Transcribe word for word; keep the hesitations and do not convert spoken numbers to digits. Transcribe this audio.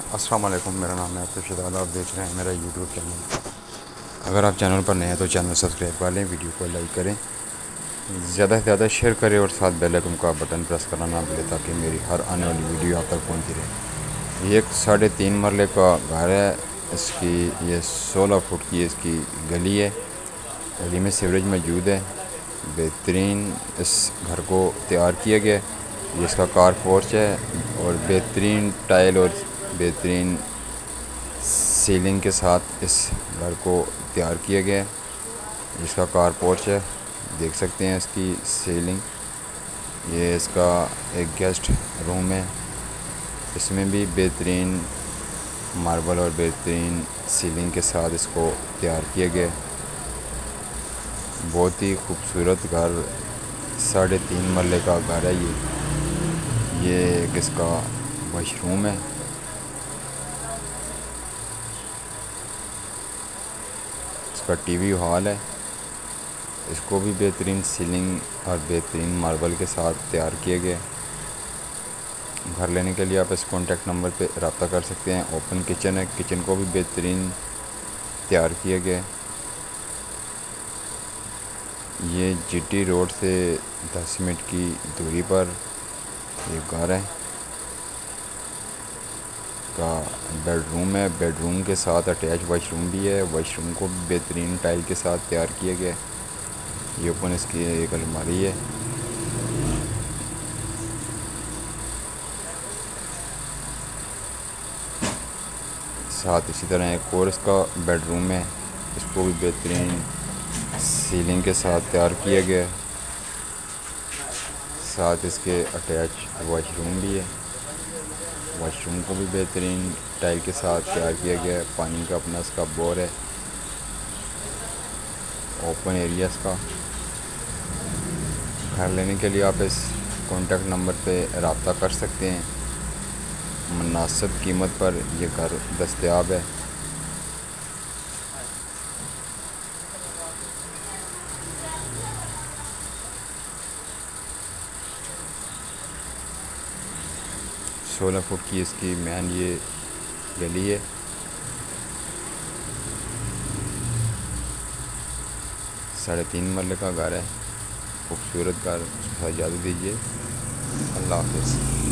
अस्सलाम वालेकुम, मेरा नाम है आतिफ शदाला। आप देख रहे हैं मेरा यूट्यूब चैनल। अगर आप चैनल पर नए हैं तो चैनल सब्सक्राइब कर लें, वीडियो को लाइक करें, ज़्यादा से ज़्यादा शेयर करें और साथ बेल आइकन का बटन प्रेस करना ना भूलें ताकि मेरी हर आने वाली वीडियो आप तक पहुंचती रहे। ये एक साढ़े तीन मरले का घर है। इसकी ये सोलह फुट की इसकी गली है। गली में सीवरेज मौजूद है। बेहतरीन इस घर को तैयार किया गया है। ये इसका कार पोर्च है और बेहतरीन टाइल और बेहतरीन सीलिंग के साथ इस घर को तैयार किया गया है। इसका कार पोर्च है, देख सकते हैं इसकी सीलिंग। ये इसका एक गेस्ट रूम है, इसमें भी बेहतरीन मार्बल और बेहतरीन सीलिंग के साथ इसको तैयार किया गया है। बहुत ही खूबसूरत घर, साढ़े तीन मरले का घर है। ये ये एक इसका वॉशरूम है। इसका टीवी हॉल है। इसको भी बेहतरीन सीलिंग और बेहतरीन मार्बल के साथ तैयार किए गए। घर लेने के लिए आप इस कॉन्टैक्ट नंबर पे रब्ता कर सकते हैं। ओपन किचन है, किचन को भी बेहतरीन तैयार किए गए। ये जीटी रोड से दस मिनट की दूरी पर ये घर है। का बेडरूम है, बेडरूम के साथ अटैच वॉशरूम भी है। वॉशरूम को भी बेहतरीन टाइल के साथ तैयार किया गया है। ये ओपन इसकी एक अलमारी है। साथ इसी तरह एक और इसका बेडरूम है, इसको भी बेहतरीन सीलिंग के साथ तैयार किया गया है। साथ इसके अटैच वॉशरूम भी है। वॉशरूम को भी बेहतरीन टाइल के साथ तैयार किया गया है। पानी का अपना इसका बोर है। ओपन एरिया इसका। घर लेने के लिए आप इस कॉन्टैक्ट नंबर पे रब्ता कर सकते हैं। मुनासिब कीमत पर यह घर दस्तयाब है। सोलह फुट की इसकी मैन ये गली है। साढ़े तीन मरले का घर है। खूबसूरत घर, उसका इजाज़त दीजिए। अल्लाह हाफ़िज़।